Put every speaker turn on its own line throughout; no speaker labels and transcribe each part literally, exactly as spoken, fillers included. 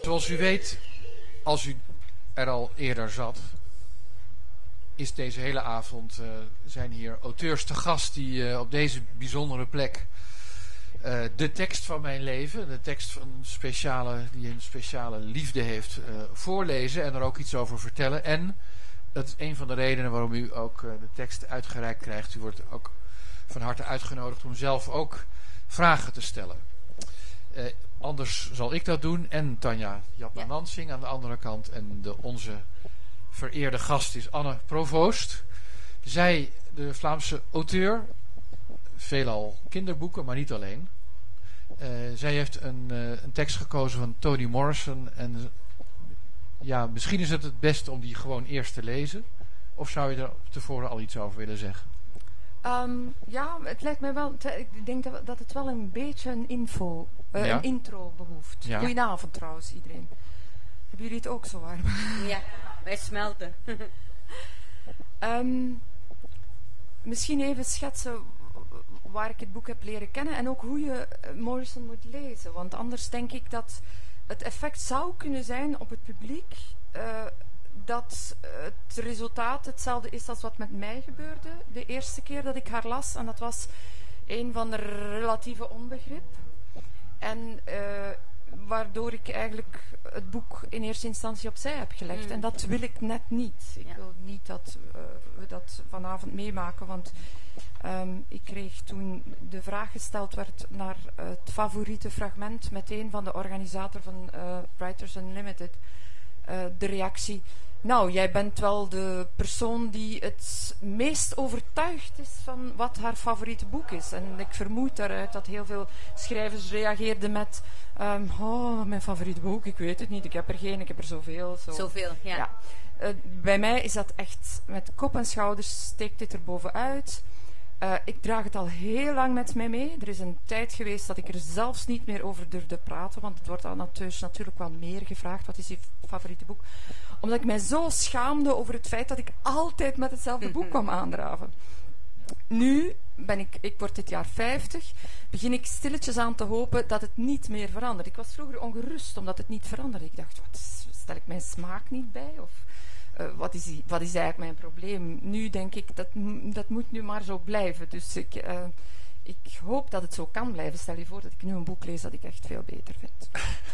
Zoals u weet, als u er al eerder zat, is deze hele avond, uh, zijn hier auteurs te gast die uh, op deze bijzondere plek uh, de tekst van mijn leven, de tekst van een speciale, die een speciale liefde heeft, uh, voorlezen en er ook iets over vertellen. En dat is een van de redenen waarom u ook uh, de tekst uitgereikt krijgt. U wordt ook van harte uitgenodigd om zelf ook vragen te stellen. Uh, anders zal ik dat doen en Tanja Jatma-Nansing aan de andere kant. En de, onze vereerde gast is Anne Provoost. Zij, de Vlaamse auteur, veelal kinderboeken, maar niet alleen. Uh, zij heeft een, uh, een tekst gekozen van Toni Morrison. En ja, misschien is het het beste om die gewoon eerst te lezen. Of zou je er tevoren al iets over willen zeggen?
Um, ja, het lijkt mij wel. Te, ik denk dat, dat het wel een beetje een info, uh, ja. een intro behoeft. Ja. Goedenavond trouwens, iedereen. Hebben jullie het ook zo warm?
Ja, wij smelten.
um, misschien even schetsen waar ik het boek heb leren kennen en ook hoe je Morrison moet lezen. Want anders denk ik dat het effect zou kunnen zijn op het publiek uh, dat het resultaat hetzelfde is als wat met mij gebeurde de eerste keer dat ik haar las. En dat was een van de relatieve onbegrip. En uh, waardoor ik eigenlijk het boek in eerste instantie opzij heb gelegd. Mm. En dat wil ik net niet. Ik ja. wil niet dat uh, we dat vanavond meemaken, want um, ik kreeg toen de vraag gesteld werd naar uh, het favoriete fragment meteen van de organisator van uh, Writers Unlimited. Uh, de reactie: nou, jij bent wel de persoon die het meest overtuigd is van wat haar favoriete boek is. En ik vermoed daaruit dat heel veel schrijvers reageerden met um, oh, mijn favoriete boek, ik weet het niet, ik heb er geen, ik heb er zoveel. Zo.
Zoveel, ja.
ja. Uh, bij mij is dat echt, met kop en schouders steekt dit er bovenuit. Uh, ik draag het al heel lang met mij mee. Er is een tijd geweest dat ik er zelfs niet meer over durfde praten, want het wordt aan auteurs natuurlijk wel meer gevraagd. Wat is je favoriete boek? Omdat ik mij zo schaamde over het feit dat ik altijd met hetzelfde boek kwam aandraven. Nu ben ik, ik word dit jaar vijftig, begin ik stilletjes aan te hopen dat het niet meer verandert. Ik was vroeger ongerust omdat het niet veranderde. Ik dacht, wat, stel ik mijn smaak niet bij? Of Uh, wat, is, wat is eigenlijk mijn probleem? Nu denk ik, dat, dat moet nu maar zo blijven. Dus ik, uh, ik hoop dat het zo kan blijven. Stel je voor dat ik nu een boek lees dat ik echt veel beter vind.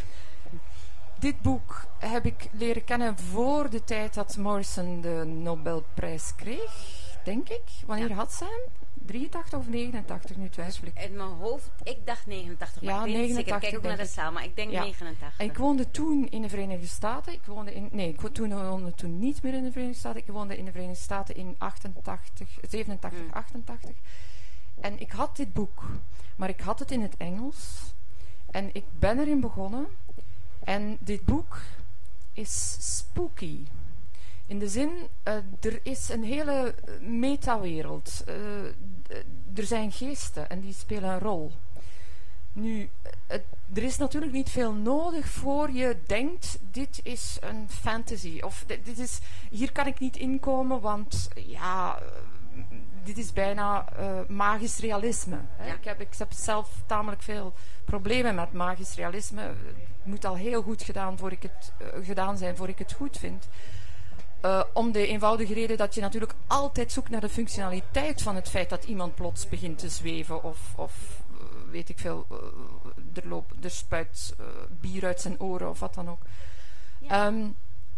Dit boek heb ik leren kennen voor de tijd dat Morrison de Nobelprijs kreeg, denk ik. Wanneer ja. had ze hem? drieëntachtig of negenentachtig, nu twijfel ik.
In mijn hoofd, ik dacht negenentachtig, maar
ja,
ik weet niet zeker. Ik kijk ook naar de zaal, maar ik denk ja. negenentachtig.
En ik woonde toen in de Verenigde Staten. Ik woonde in, nee, ik woonde, woonde toen niet meer in de Verenigde Staten. Ik woonde in de Verenigde Staten in achtentachtig, zevenentachtig, mm. achtentachtig. En ik had dit boek, maar ik had het in het Engels. En ik ben erin begonnen. En dit boek is spooky. In de zin, uh, er is een hele metawereld. Uh, er zijn geesten en die spelen een rol. Nu, het, er is natuurlijk niet veel nodig voor je denkt, dit is een fantasy. Of dit, dit is, hier kan ik niet inkomen, want ja, dit is bijna uh, magisch realisme. Hè? Ja. Ik, heb, ik heb zelf tamelijk veel problemen met magisch realisme. Het moet al heel goed gedaan, voor ik het, uh, gedaan zijn voor ik het goed vind. Uh, om de eenvoudige reden dat je natuurlijk altijd zoekt naar de functionaliteit van het feit dat iemand plots begint te zweven of, of uh, weet ik veel, uh, er, loopt, er spuit uh, bier uit zijn oren of wat dan ook. Ja. Um,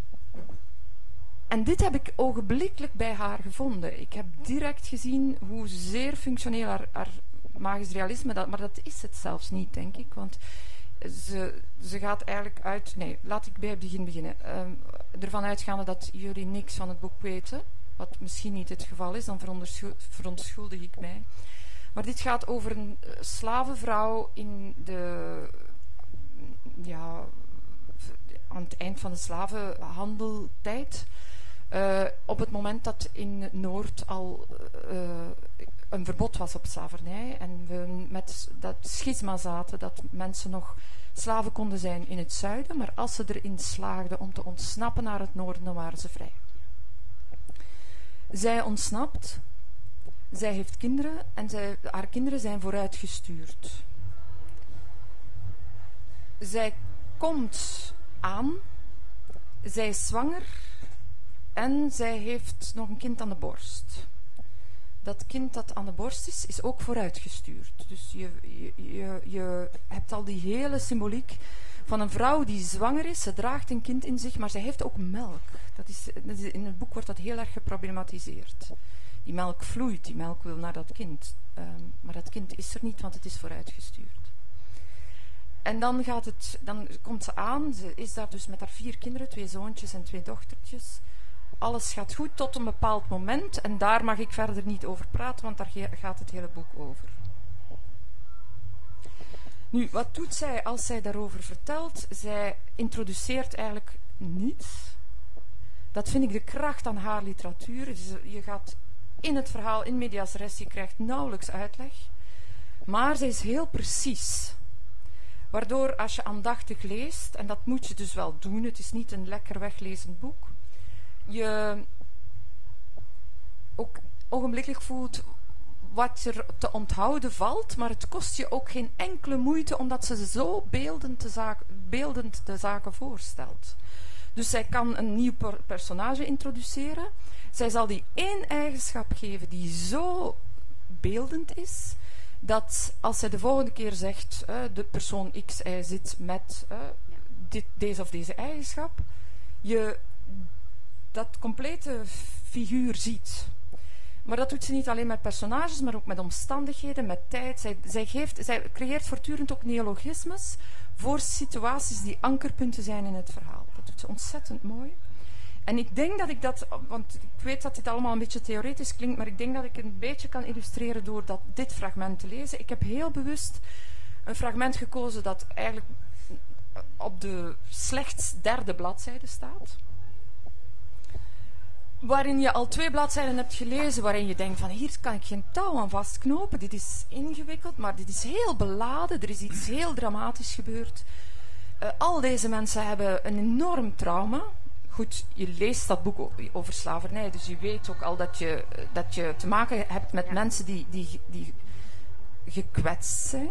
en dit heb ik ogenblikkelijk bij haar gevonden. Ik heb direct gezien hoe zeer functioneel haar, haar magisch realisme, dat, maar dat is het zelfs niet, denk ik, want Ze, ze gaat eigenlijk uit... Nee, laat ik bij het begin beginnen. Um, ervan uitgaande dat jullie niks van het boek weten, wat misschien niet het geval is, dan veronderschul, verontschuldig ik mij. Maar dit gaat over een uh, slavenvrouw in de... Ja, aan het eind van de slavenhandeltijd. Uh, op het moment dat in Noord al uh, een verbod was op slavernij en we met dat schisma zaten dat mensen nog slaven konden zijn in het zuiden, maar als ze erin slaagden om te ontsnappen naar het noorden, dan waren ze vrij. Zij ontsnapt, zij heeft kinderen en zij, haar kinderen zijn vooruitgestuurd. Zij komt aan. Zij is zwanger en zij heeft nog een kind aan de borst. Dat kind dat aan de borst is, is ook vooruitgestuurd. Dus je, je, je, je hebt al die hele symboliek van een vrouw die zwanger is. Ze draagt een kind in zich, maar zij heeft ook melk. Dat is, dat is, in het boek wordt dat heel erg geproblematiseerd. Die melk vloeit, die melk wil naar dat kind. Um, maar dat kind is er niet, want het is vooruitgestuurd. En dan, gaat het, dan komt ze aan. Ze is daar dus met haar vier kinderen, twee zoontjes en twee dochtertjes. Alles gaat goed tot een bepaald moment. En daar mag ik verder niet over praten, want daar gaat het hele boek over. Nu, wat doet zij als zij daarover vertelt? Zij introduceert eigenlijk niets. Dat vind ik de kracht aan haar literatuur. Dus je gaat in het verhaal, in medias res, je krijgt nauwelijks uitleg. Maar zij is heel precies. Waardoor als je aandachtig leest, en dat moet je dus wel doen, het is niet een lekker weglezend boek, je ook ogenblikkelijk voelt wat er te onthouden valt, maar het kost je ook geen enkele moeite, omdat ze zo beeldend de, zaak, beeldend de zaken voorstelt. Dus zij kan een nieuw per personage introduceren. Zij zal die één eigenschap geven die zo beeldend is, dat als zij de volgende keer zegt, uh, de persoon X, Y zit met uh, dit, deze of deze eigenschap, je dat complete figuur ziet. Maar dat doet ze niet alleen met personages, maar ook met omstandigheden, met tijd. Zij, zij, geeft, zij creëert voortdurend ook neologismes voor situaties die ankerpunten zijn in het verhaal. Dat doet ze ontzettend mooi. En ik denk dat ik dat, want ik weet dat dit allemaal een beetje theoretisch klinkt, maar ik denk dat ik het een beetje kan illustreren door dat, dit fragment te lezen. Ik heb heel bewust een fragment gekozen dat eigenlijk op de slechts derde bladzijde staat. Waarin je al twee bladzijden hebt gelezen, waarin je denkt van hier kan ik geen touw aan vastknopen, dit is ingewikkeld, maar dit is heel beladen, er is iets heel dramatisch gebeurd. Uh, al deze mensen hebben een enorm trauma. Goed, je leest dat boek over slavernij, dus je weet ook al dat je, dat je te maken hebt met ja. mensen die, die, die gekwetst zijn.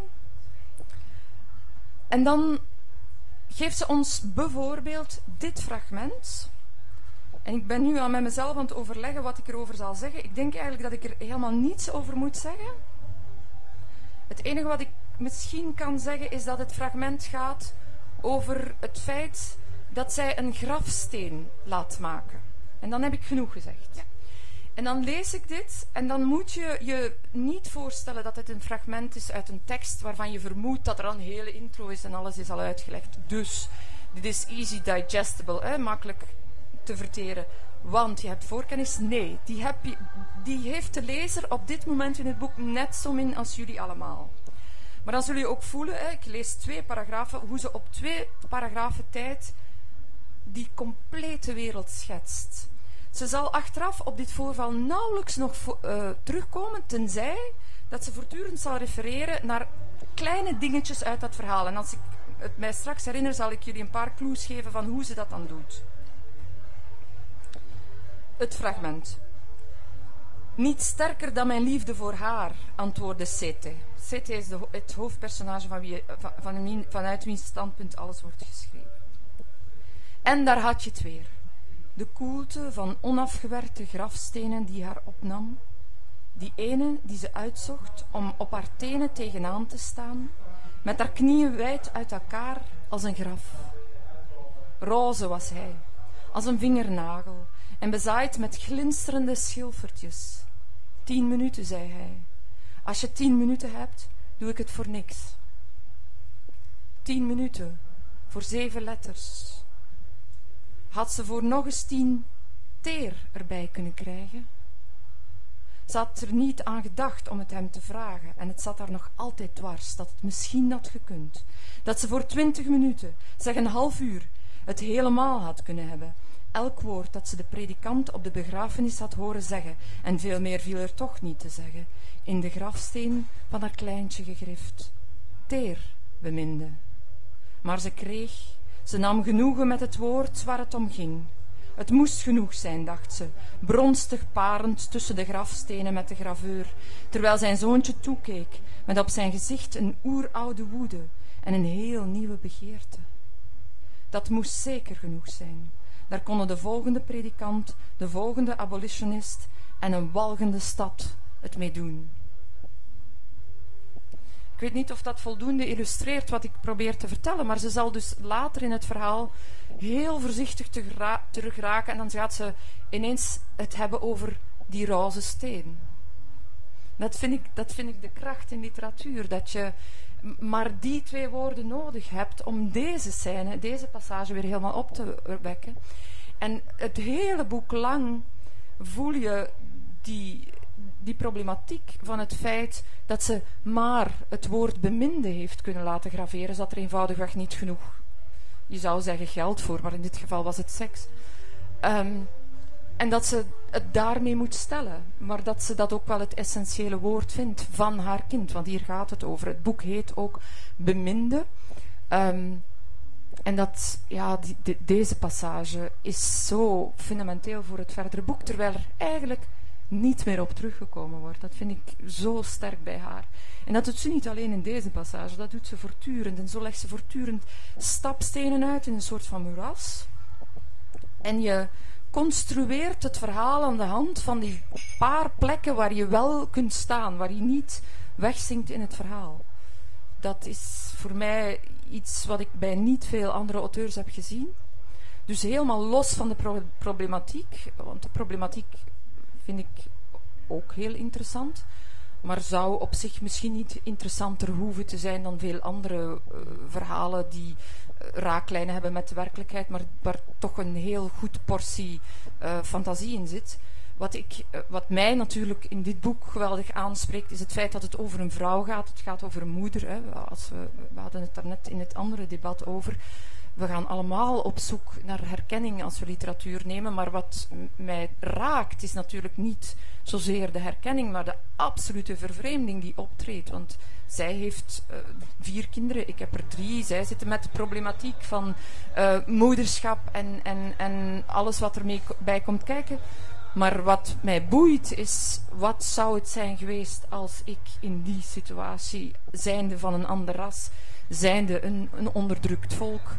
En dan geeft ze ons bijvoorbeeld dit fragment. En ik ben nu al met mezelf aan het overleggen wat ik erover zal zeggen. Ik denk eigenlijk dat ik er helemaal niets over moet zeggen. Het enige wat ik misschien kan zeggen is dat het fragment gaat over het feit dat zij een grafsteen laat maken. En dan heb ik genoeg gezegd. Ja. En dan lees ik dit en dan moet je je niet voorstellen dat het een fragment is uit een tekst waarvan je vermoedt dat er een hele intro is en alles is al uitgelegd. Dus dit is easy digestible, hè, makkelijk te verteren. Want je hebt voorkennis. Nee, die, heb je, die heeft de lezer op dit moment in het boek net zo min als jullie allemaal. Maar dan zul je ook voelen, hè, ik lees twee paragrafen, hoe ze op twee paragrafen tijd die complete wereld schetst. Ze zal achteraf op dit voorval nauwelijks nog uh, terugkomen, tenzij dat ze voortdurend zal refereren naar kleine dingetjes uit dat verhaal. En als ik het mij straks herinner, zal ik jullie een paar clues geven van hoe ze dat dan doet. Het fragment. Niet sterker dan mijn liefde voor haar, antwoordde Sete. Sete is de, het hoofdpersonage van wie, van, van, vanuit wiens standpunt alles wordt geschreven. En daar had je het weer. De koelte van onafgewerkte grafstenen die haar opnam. Die ene die ze uitzocht om op haar tenen tegenaan te staan, met haar knieën wijd uit elkaar als een graf. Roze was hij, als een vingernagel, en bezaaid met glinsterende schilfertjes. Tien minuten, zei hij. Als je tien minuten hebt, doe ik het voor niks. Tien minuten, voor zeven letters. Had ze voor nog eens tien teer erbij kunnen krijgen? Ze had er niet aan gedacht om het hem te vragen, en het zat haar nog altijd dwars dat het misschien had gekund. Dat ze voor twintig minuten, zeg een half uur, het helemaal had kunnen hebben. Elk woord dat ze de predikant op de begrafenis had horen zeggen, en veel meer viel er toch niet te zeggen, in de grafsteen van haar kleintje gegrift. Teer, beminde. Maar ze kreeg, ze nam genoegen met het woord waar het om ging. Het moest genoeg zijn, dacht ze, bronstig parend tussen de grafstenen met de graveur, terwijl zijn zoontje toekeek, met op zijn gezicht een oeroude woede en een heel nieuwe begeerte. dat moest zeker genoeg zijn. Daar konden de volgende predikant, de volgende abolitionist en een walgende stad het mee doen. Ik weet niet of dat voldoende illustreert wat ik probeer te vertellen, maar ze zal dus later in het verhaal heel voorzichtig terug raken en dan gaat ze ineens het hebben over die roze steen. Dat vind ik, dat vind ik de kracht in literatuur, dat je maar die twee woorden nodig hebt om deze scène, deze passage weer helemaal op te wekken. En het hele boek lang voel je die, die problematiek van het feit dat ze maar het woord beminde heeft kunnen laten graveren, zat er eenvoudigweg niet genoeg, je zou zeggen geld voor, maar in dit geval was het seks. Um, en dat ze het daarmee moet stellen, maar dat ze dat ook wel het essentiële woord vindt van haar kind, want hier gaat het over. Het boek heet ook Beminde. Um, en dat, ja, die, de, deze passage is zo fundamenteel voor het verdere boek, terwijl er eigenlijk niet meer op teruggekomen wordt. Dat vind ik zo sterk bij haar. En dat doet ze niet alleen in deze passage, dat doet ze voortdurend. En zo legt ze voortdurend stapstenen uit in een soort van moeras. En je construeert het verhaal aan de hand van die paar plekken waar je wel kunt staan, waar je niet wegzinkt in het verhaal. Dat is voor mij iets wat ik bij niet veel andere auteurs heb gezien. Dus helemaal los van de pro- problematiek, want de problematiek vind ik ook heel interessant, maar zou op zich misschien niet interessanter hoeven te zijn dan veel andere uh, verhalen die uh, raaklijnen hebben met de werkelijkheid, maar waar toch een heel goed portie uh, fantasie in zit. Wat, ik, uh, wat mij natuurlijk in dit boek geweldig aanspreekt, is het feit dat het over een vrouw gaat. Het gaat over een moeder. Hè. Als we, we hadden het daarnet in het andere debat over. We gaan allemaal op zoek naar herkenning als we literatuur nemen, maar wat m- mij raakt is natuurlijk niet zozeer de herkenning, maar de absolute vervreemding die optreedt. Want zij heeft uh, vier kinderen, ik heb er drie. Zij zitten met de problematiek van uh, moederschap en, en, en alles wat ermee ko- bij komt kijken. Maar wat mij boeit is, wat zou het zijn geweest als ik in die situatie, zijnde van een ander ras, zijnde een, een onderdrukt volk,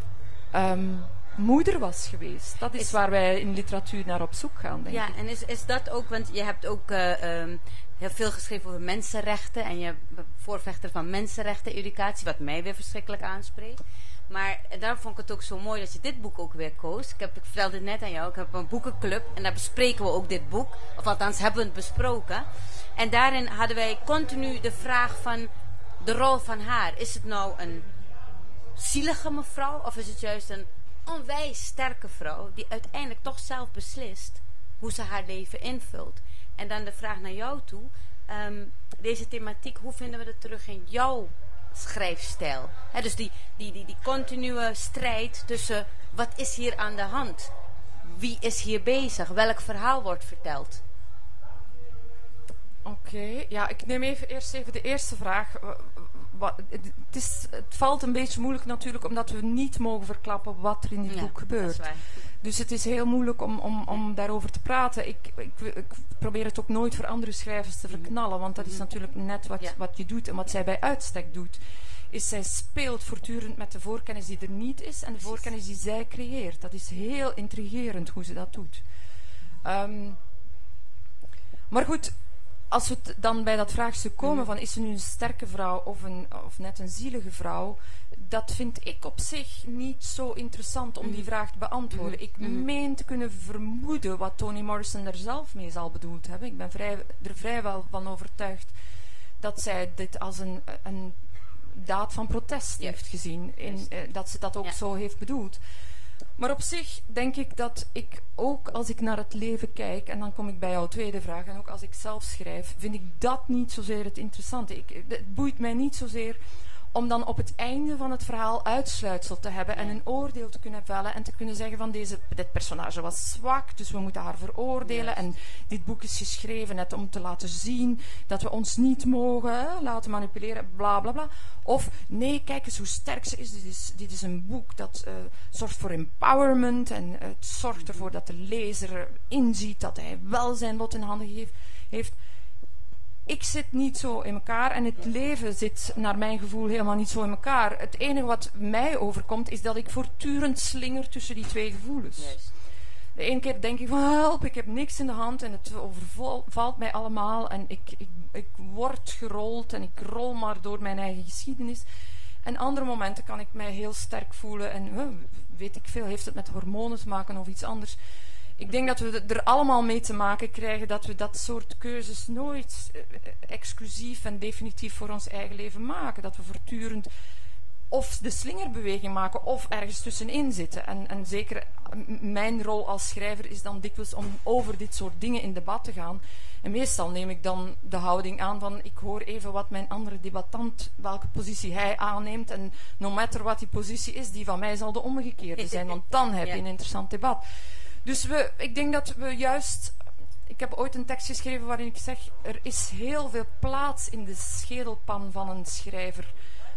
Um, moeder was geweest. Dat is, is waar wij in literatuur naar op zoek gaan, denk
ja,
ik.
Ja, en is, is dat ook, want je hebt ook uh, um, heel veel geschreven over mensenrechten en je bent voorvechter van mensenrechten-educatie, wat mij weer verschrikkelijk aanspreekt. Maar daarom vond ik het ook zo mooi dat je dit boek ook weer koos. Ik, heb, ik vertelde het net aan jou, ik heb een boekenclub en daar bespreken we ook dit boek. Of althans hebben we het besproken. En daarin hadden wij continu de vraag van de rol van haar. Is het nou een zielige mevrouw of is het juist een onwijs sterke vrouw die uiteindelijk toch zelf beslist hoe ze haar leven invult? En dan de vraag naar jou toe, um, deze thematiek, hoe vinden we dat terug in jouw schrijfstijl? He, dus die, die, die, die continue strijd tussen wat is hier aan de hand? Wie is hier bezig? Welk verhaal wordt verteld?
Oké, okay, ja, ik neem even, eerst even de eerste vraag. Wat, het, is, het valt een beetje moeilijk natuurlijk, omdat we niet mogen verklappen wat er in dit ja, boek gebeurt. Dus het is heel moeilijk om, om, om daarover te praten. Ik, ik, ik probeer het ook nooit voor andere schrijvers te verknallen, want dat is natuurlijk net wat, ja. wat je doet en wat zij bij uitstek doet. Is zij speelt voortdurend met de voorkennis die er niet is en de voorkennis die zij creëert. Dat is heel intrigerend hoe ze dat doet. Um, maar goed, als we dan bij dat vraagstuk komen van is ze nu een sterke vrouw of, een, of net een zielige vrouw, dat vind ik op zich niet zo interessant om die vraag te beantwoorden. Ik meen te kunnen vermoeden wat Toni Morrison er zelf mee zal bedoeld hebben. Ik ben vrij, er vrijwel van overtuigd dat zij dit als een, een daad van protest ja. heeft gezien. In, uh, dat ze dat ook ja. zo heeft bedoeld. Maar op zich denk ik dat ik ook als ik naar het leven kijk, en dan kom ik bij jouw tweede vraag, en ook als ik zelf schrijf, vind ik dat niet zozeer het interessante. Ik, het boeit mij niet zozeer om dan op het einde van het verhaal uitsluitsel te hebben en een oordeel te kunnen vellen en te kunnen zeggen van deze, dit personage was zwak, dus we moeten haar veroordelen. Yes. En dit boek is geschreven net om te laten zien dat we ons niet mogen hè, laten manipuleren, bla bla bla. Of nee, kijk eens hoe sterk ze is. Dit is, dit is een boek dat uh, zorgt voor empowerment en uh, het zorgt ervoor dat de lezer inziet dat hij wel zijn lot in handen heeft. heeft. ik zit niet zo in elkaar en het leven zit naar mijn gevoel helemaal niet zo in elkaar. Het enige wat mij overkomt is dat ik voortdurend slinger tussen die twee gevoelens.
Juist.
De ene keer denk ik van help, ik heb niks in de hand en het overvalt mij allemaal en ik, ik, ik word gerold en ik rol maar door mijn eigen geschiedenis. En andere momenten kan ik mij heel sterk voelen en uh, weet ik veel, heeft het met hormonen te maken of iets anders. Ik denk dat we er allemaal mee te maken krijgen dat we dat soort keuzes nooit uh, exclusief en definitief voor ons eigen leven maken. Dat we voortdurend of de slingerbeweging maken of ergens tussenin zitten. En, en zeker m- mijn rol als schrijver is dan dikwijls om over dit soort dingen in debat te gaan. En meestal neem ik dan de houding aan van ik hoor even wat mijn andere debattant, welke positie hij aanneemt. En no matter wat die positie is, die van mij zal de omgekeerde zijn. Want dan heb je
Ja.
een interessant debat. Dus we, ik denk dat we juist... Ik heb ooit een tekst geschreven waarin ik zeg, er is heel veel plaats in de schedelpan van een schrijver.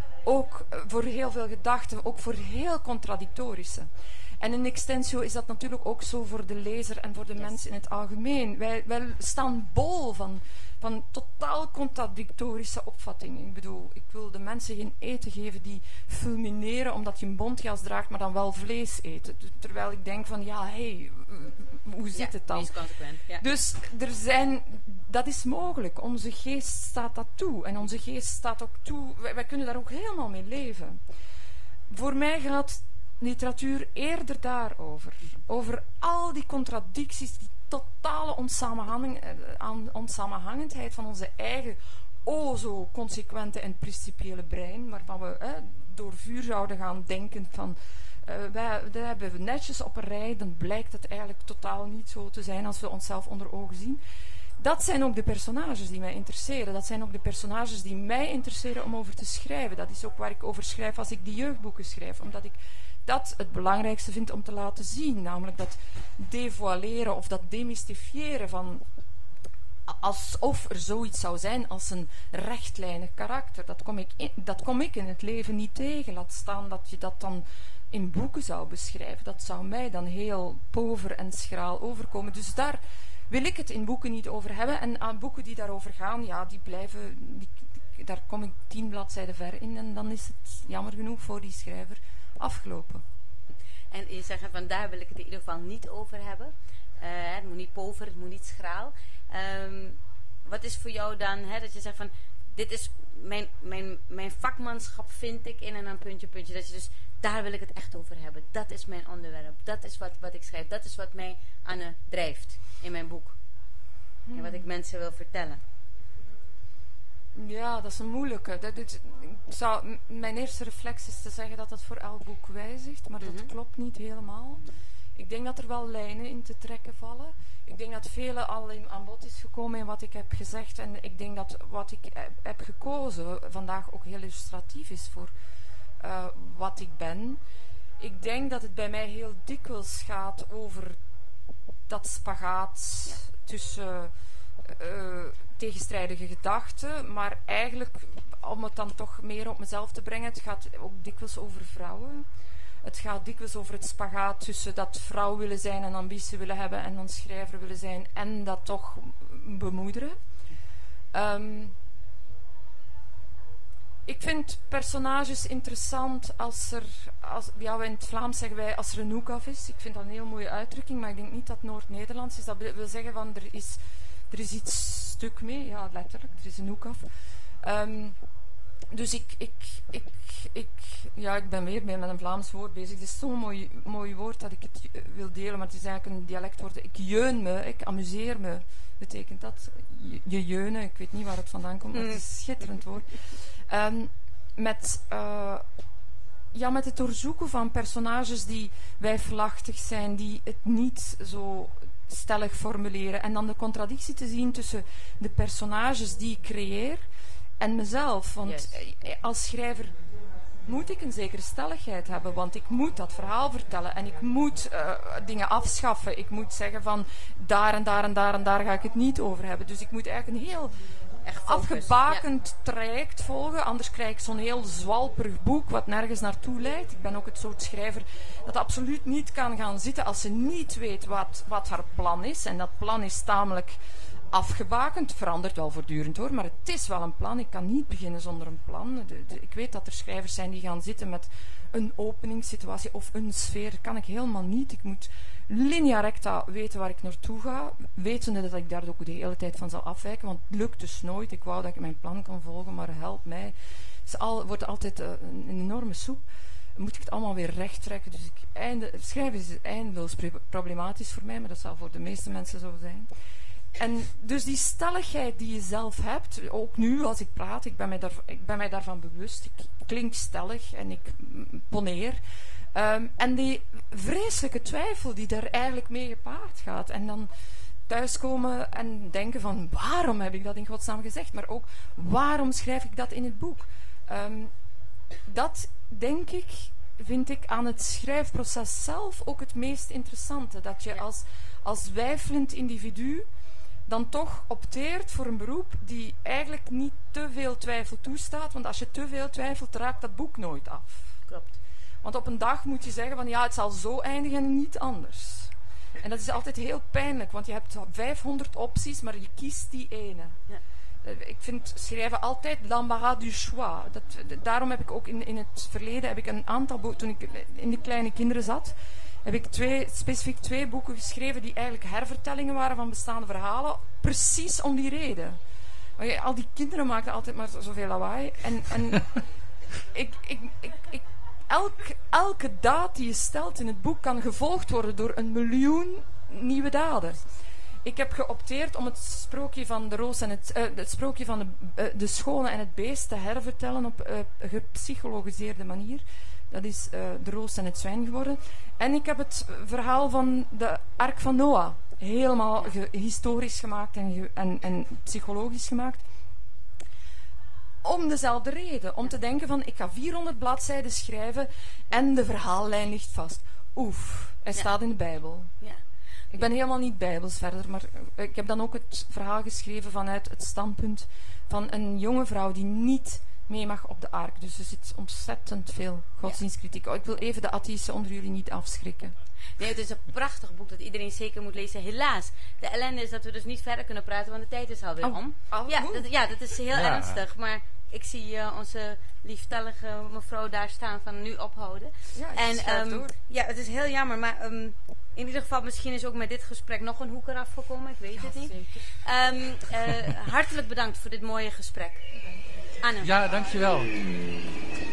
Ook uh, voor heel veel gedachten, ook voor heel contradictorische. En in extensio is dat natuurlijk ook zo voor de lezer en voor de
Yes.
mens in het algemeen. Wij, wij staan bol van, van totaal contradictorische opvattingen. Ik bedoel, ik wil de mensen geen eten geven die fulmineren omdat je een bontjas draagt, maar dan wel vlees eten. Terwijl ik denk van, ja, hé, hey, hoe zit
Ja,
het dan?
meest consequent. Ja.
Dus er zijn, dat is mogelijk. Onze geest staat dat toe. En onze geest staat ook toe, wij, wij kunnen daar ook helemaal mee leven. Voor mij gaat literatuur eerder daarover. Over al die contradicties, die totale onsamenhang, eh, aan- onsamenhangendheid van onze eigen o zo consequente en principiële brein, waarvan we eh, door vuur zouden gaan denken van uh, wij, dat hebben we netjes op een rij, dan blijkt het eigenlijk totaal niet zo te zijn als we onszelf onder ogen zien. Dat zijn ook de personages die mij interesseren. Dat zijn ook de personages die mij interesseren om over te schrijven. Dat is ook waar ik over schrijf als ik die jeugdboeken schrijf. Omdat ik dat het belangrijkste vind om te laten zien. Namelijk dat devoileren of dat demystifiëren van alsof er zoiets zou zijn als een rechtlijnig karakter. Dat kom ik in, dat kom ik in het leven niet tegen. Laat staan dat je dat dan in boeken zou beschrijven. Dat zou mij dan heel pover en schraal overkomen. Dus daar wil ik het in boeken niet over hebben. En aan boeken die daarover gaan, ja, die blijven... Die, die, daar kom ik tien bladzijden ver in en dan is het jammer genoeg voor die schrijver afgelopen.
En je zegt van daar wil ik het in ieder geval niet over hebben. Uh, het moet niet pover, het moet niet schraal. Um, wat is voor jou dan, hè, dat je zegt van dit is mijn, mijn, mijn vakmanschap vind ik in en dan puntje, puntje. Dat je dus, daar wil ik het echt over hebben. Dat is mijn onderwerp. Dat is wat, wat ik schrijf. Dat is wat mij aan het drijft in mijn boek. Hmm. En wat ik mensen wil vertellen.
Ja, dat is een moeilijke. Dat, dit, ik zou, m- mijn eerste reflex is te zeggen dat het voor elk boek wijzigt, maar mm-hmm. dat klopt niet helemaal. Ik denk dat er wel lijnen in te trekken vallen. Ik denk dat vele al in, aan bod is gekomen in wat ik heb gezegd. En ik denk dat wat ik heb, heb gekozen vandaag ook heel illustratief is voor uh, wat ik ben. Ik denk dat het bij mij heel dikwijls gaat over dat spagaat ja. tussen uh, tegenstrijdige gedachten. Maar eigenlijk, om het dan toch meer op mezelf te brengen, het gaat ook dikwijls over vrouwen. Het gaat dikwijls over het spagaat tussen dat vrouw willen zijn en ambitie willen hebben en dan schrijver willen zijn en dat toch bemoederen. Um, ik vind personages interessant als er, als, ja, in het Vlaams zeggen wij als er een hoek af is. Ik vind dat een heel mooie uitdrukking, maar ik denk niet dat Noord-Nederlands is. Dat wil zeggen van er is, er is iets stuk mee, ja letterlijk, er is een hoek af. Um, Dus ik, ik, ik, ik, ja, ik ben weer met een Vlaams woord bezig. Het is zo'n mooi, mooi woord dat ik het uh, wil delen, maar het is eigenlijk een dialectwoord. Ik jeun me, ik amuseer me, betekent dat. Je, je jeunen, ik weet niet waar het vandaan komt, maar het is een schitterend woord. Um, met, uh, ja, met het doorzoeken van personages die wijfelachtig zijn, die het niet zo stellig formuleren. En dan de contradictie te zien tussen de personages die ik creëer en mezelf, want yes. als schrijver moet ik een zekere stelligheid hebben, want ik moet dat verhaal vertellen en ik moet uh, dingen afschaffen. Ik moet zeggen van daar en daar en daar en daar ga ik het niet over hebben. Dus ik moet eigenlijk een heel echt afgebakend ja. traject volgen, anders krijg ik zo'n heel zwalperig boek wat nergens naartoe leidt. Ik ben ook het soort schrijver dat absoluut niet kan gaan zitten als ze niet weet wat, wat haar plan is. En dat plan is tamelijk afgebakend. Het verandert wel voortdurend hoor, maar het is wel een plan. Ik kan niet beginnen zonder een plan. De, de, ik weet dat er schrijvers zijn die gaan zitten met een openingssituatie of een sfeer. Dat kan ik helemaal niet. Ik moet linea recta weten waar ik naartoe ga, wetende dat ik daar ook de hele tijd van zal afwijken, want het lukt dus nooit. Ik wou dat ik mijn plan kan volgen, maar help mij. Het is al, wordt altijd uh, een, een enorme soep. Moet ik het allemaal weer recht trekken. Dus ik einde, schrijven is eindeloos problematisch voor mij, maar dat zal voor de meeste mensen zo zijn. En dus die stelligheid die je zelf hebt, ook nu als ik praat, ik ben mij, daar, ik ben mij daarvan bewust. Ik klink stellig en ik poneer. Um, en die vreselijke twijfel die daar eigenlijk mee gepaard gaat. En dan thuiskomen en denken van waarom heb ik dat in godsnaam gezegd? Maar ook waarom schrijf ik dat in het boek? Um, dat denk ik, vind ik aan het schrijfproces zelf ook het meest interessante. Dat je als, als weifelend individu dan toch opteert voor een beroep die eigenlijk niet te veel twijfel toestaat. Want als je te veel twijfelt, raakt dat boek nooit af.
Klopt.
Want op een dag moet je zeggen van ja, het zal zo eindigen en niet anders. En dat is altijd heel pijnlijk, want je hebt vijfhonderd opties, maar je kiest die ene.
Ja.
Ik vind schrijven altijd l'embarras du choix. Dat, daarom heb ik ook in, in het verleden heb ik een aantal boeken, toen ik in de kleine kinderen zat, heb ik twee, specifiek twee boeken geschreven die eigenlijk hervertellingen waren van bestaande verhalen, precies om die reden. Want al die kinderen maakten altijd maar zoveel lawaai. En, en ik, ik, ik, ik, elk, elke daad die je stelt in het boek kan gevolgd worden door een miljoen nieuwe daden. Ik heb geopteerd om het sprookje van de roos en het, uh, het sprookje van de, uh, de schone en het beest te hervertellen op uh, een gepsychologiseerde manier. Dat is uh, de roos en het zwijn geworden. En ik heb het verhaal van de Ark van Noah helemaal ge- historisch gemaakt en, ge- en, en psychologisch gemaakt. Om dezelfde reden. Om te denken van, ik ga vierhonderd bladzijden schrijven en de verhaallijn ligt vast. Oef, hij
Ja.
staat in de Bijbel.
Ja.
Ik ben helemaal niet bijbels verder, maar ik heb dan ook het verhaal geschreven vanuit het standpunt van een jonge vrouw die niet mee mag op de ark. Dus er zit ontzettend veel godsdienstkritiek. Oh, ik wil even de atheïsten onder jullie niet afschrikken.
Nee, het is een prachtig boek dat iedereen zeker moet lezen. Helaas, de ellende is dat we dus niet verder kunnen praten, want de tijd is alweer
Oh.
om.
Oh,
Ja,
hoe?
dat, ja, dat is heel
Ja.
ernstig, maar ik zie uh, onze lieftallige mevrouw daar staan van nu ophouden.
Ja, ik
En
schrijf
um,
door.
ja, het is heel jammer, maar um, in ieder geval misschien is ook met dit gesprek nog een hoek eraf gekomen, ik weet het niet.
Zeker.
Um, uh, hartelijk bedankt voor dit mooie gesprek. Anne.
Ja, dankjewel.